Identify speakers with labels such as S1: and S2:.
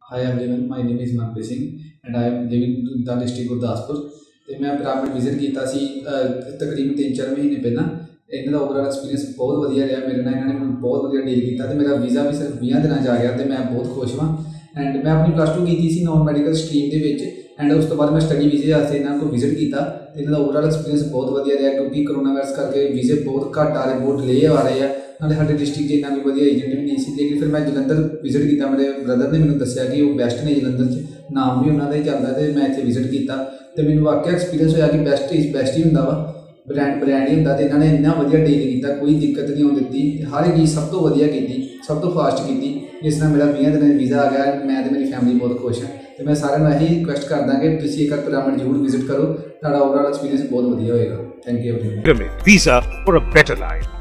S1: Hi everyone, my name is Manpreet Singh and I am living in the district Gurdaspur। ਤੇ ਮੈਂ pyramid visit ਕੀਤਾ ਸੀ ਤਕਰੀਬਨ 3-4 ਮਹੀਨੇ ਪਹਿਲਾਂ। ਇਹਨਾਂ ਦਾ ਓਵਰਆਲ ਐਕਸਪੀਰੀਅੰਸ ਬਹੁਤ ਵਧੀਆ ਰਿਹਾ ਮੇਰੇ ਨਾਲ। ਇਹਨਾਂ ਨੇ ਮੈਨੂੰ ਬਹੁਤ ਵਧੀਆ ਡੀਲ ਕੀਤਾ ਤੇ ਮੇਰਾ ਵੀਜ਼ਾ ਵੀ ਸਿਰਫ 20 ਦਿਨਾਂ 'ਚ ਆ ਗਿਆ ਤੇ ਮੈਂ ਬਹੁਤ ਖੁਸ਼ ਹਾਂ। ਐਂਡ ਮੈਂ ਆਪਣੀ +2 ਕੀਤੀ ਸੀ ਨੋਨ ਮੈਡੀਕਲ ਸਟਰੀਮ ਦੇ ਵਿੱਚ। ਐਂਡ ਉਸ ਤੋਂ ਬਾਅਦ ਮੈਂ ਸਟੱਡੀ ਵੀਜ਼ੇ ਵਾਸਤੇ ਇਹਨਾਂ ਕੋਲ ਵਿਜ਼ਿਟ ਕੀਤਾ ਤੇ ਇਹਨਾਂ ਦਾ ਓਵਰਆਲ ਐਕਸਪੀਰੀਅੰਸ ਬਹੁਤ ਵਧੀਆ ਰਿਹਾ, ਕਿਉਂਕਿ ਕਰੋਨਾ ਵਾਇਰਸ ਕਰਕੇ ਵੀਜ਼ੇ ਬਹੁਤ ਘੱਟ ਆ ਰਹੇ, ਬਹੁਤ ਡਿਲੇ ਆ ਰਹੇ ਆ। ਨਾਲੇ ਸਾਡੇ ਡਿਸਟ੍ਰਿਕਟ 'ਚ ਇੰਨਾ ਵੀ ਵਧੀਆ ਏਜੰਟ ਵੀ ਨਹੀਂ ਸੀ। ਲੇਕਿਨ ਫਿਰ ਮੈਂ ਜਲੰਧਰ ਵਿਜ਼ਿਟ ਕੀਤਾ, ਮੇਰੇ ਬ੍ਰਦਰ ਨੇ ਮੈਨੂੰ ਦੱਸਿਆ ਕਿ ਉਹ ਬੈਸਟ ਨੇ ਜਲੰਧਰ 'ਚ, ਨਾਮ ਵੀ ਉਹਨਾਂ ਦਾ ਹੀ ਚੱਲਦਾ ਤੇ ਮੈਂ ਇੱਥੇ ਵਿਜ਼ਿਟ ਕੀਤਾ ਤੇ ਮੈਨੂੰ ਵਾਕਿਆ ਐਕਸਪੀਰੀਅੰਸ ਹੋਇਆ ਕਿ ਬੈਸਟ ਹੀ ਹੁੰਦਾ ਵਾ। ਬ੍ਰਾਂਡ ਹੀ ਹੁੰਦਾ ਤੇ ਇਹਨਾਂ ਨੇ ਇੰਨਾ ਵਧੀਆ ਡੀਲ ਕੀਤਾ, ਕੋਈ ਦਿੱਕਤ ਨਹੀਂ ਆਉਣ ਦਿੱਤੀ। ਹਰ ਇੱਕ ਚੀਜ਼ ਸਭ ਤੋਂ ਵਧੀਆ ਕੀਤੀ, ਸਭ ਤੋਂ ਫਾਸਟ ਕੀਤੀ, ਜਿਸ ਨਾਲ ਮੇਰਾ 20 ਦਿਨਾਂ 'ਚ ਵੀਜ਼ਾ ਆ ਗਿਆ। ਮੈਂ ਤੇ ਮੇਰੀ ਫੈਮਿਲੀ ਬਹੁਤ ਖੁਸ਼ ਹਾਂ ਤੇ ਮੈਂ ਸਾਰਿਆਂ ਨੂੰ ਇਹੀ ਰਿਕੁਐਸਟ ਕਰਦਾ ਕਿ ਤੁਸੀਂ ਇੱਕ ਵਾਰ ਪਿਰਾਮਿਡ ਜ਼ਰੂਰ ਵਿਜ਼ਿਟ ਕਰੋ, ਤੁਹਾਡਾ ਓਵਰਆਲ ਐਕਸਪੀਰੀਅੰਸ ਬਹੁਤ ਵਧੀਆ ਹੋਏਗਾ। Thank you.
S2: Pyramid Visa for a better life.